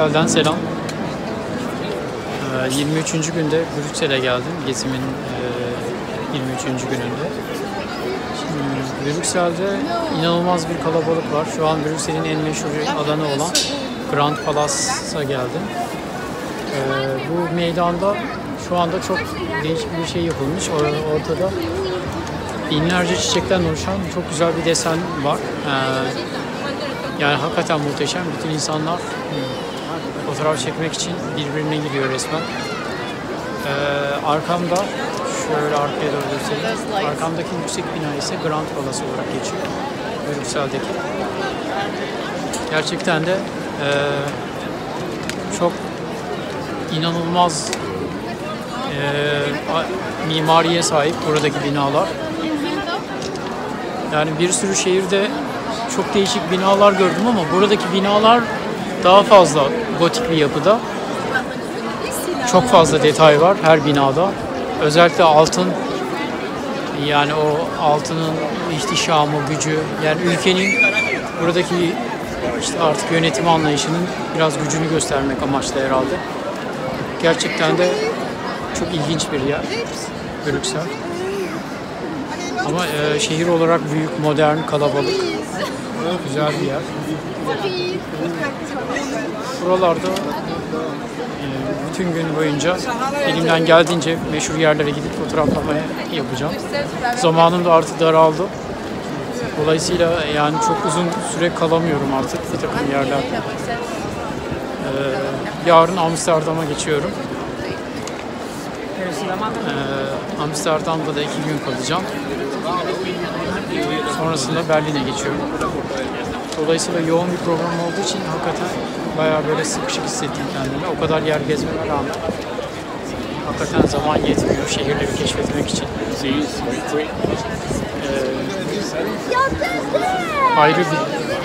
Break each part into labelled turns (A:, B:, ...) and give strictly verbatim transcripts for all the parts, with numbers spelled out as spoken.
A: Brüksel'den selam. yirmi üçüncü günde Brüksel'e geldim. Gezimin yirmi üçüncü gününde. Şimdi Brüksel'de inanılmaz bir kalabalık var. Şu an Brüksel'in en meşhur alanı olan Grand Palace'a geldim. Bu meydanda şu anda çok değişik bir şey yapılmış. Ortada binlerce çiçekten oluşan çok güzel bir desen var. Yani hakikaten muhteşem. Bütün insanlar fotoğraf çekmek için birbirine giriyor resmen. Ee, arkamda, şöyle arkaya doğru göstereyim. Arkamdaki yüksek bina ise Grand Palace olarak geçiyor. Brüksel'deki. Gerçekten de e, çok inanılmaz e, mimariye sahip buradaki binalar. Yani bir sürü şehirde çok değişik binalar gördüm ama buradaki binalar daha fazla gotik bir yapıda. Çok fazla detay var her binada. Özellikle altın, yani o altının ihtişamı, gücü, yani ülkenin buradaki işte artık yönetim anlayışının biraz gücünü göstermek amaçlı herhalde. Gerçekten de çok ilginç bir yer Brüksel. Ama e, şehir olarak büyük, modern, kalabalık, güzel bir yer. Buralarda e, bütün gün boyunca elimden geldiğince meşhur yerlere gidip fotoğraflamaya yapacağım. Zamanım da artık daraldı. Dolayısıyla yani çok uzun süre kalamıyorum artık bir takım yerlerde. E, yarın Amsterdam'a geçiyorum. E, Amsterdam'da da iki gün kalacağım. Sonrasında Berlin'e geçiyorum. Dolayısıyla yoğun bir program olduğu için hakikaten bayağı böyle sıkışık hissettim kendimi. O kadar yer gezmeme rağmen hakikaten zaman yetmiyor şehirleri keşfetmek için. Ee, ayrı bir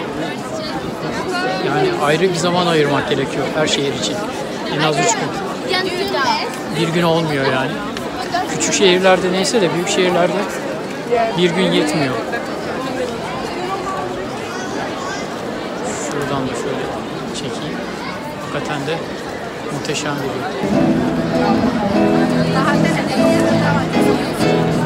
A: yani ayrı bir zaman ayırmak gerekiyor her şehir için. En az üç gün. Bir gün olmuyor yani. Küçük şehirlerde neyse de büyük şehirlerde bir gün yetmiyor. Şuradan da şöyle çekeyim. Hakikaten de muhteşem bir yer.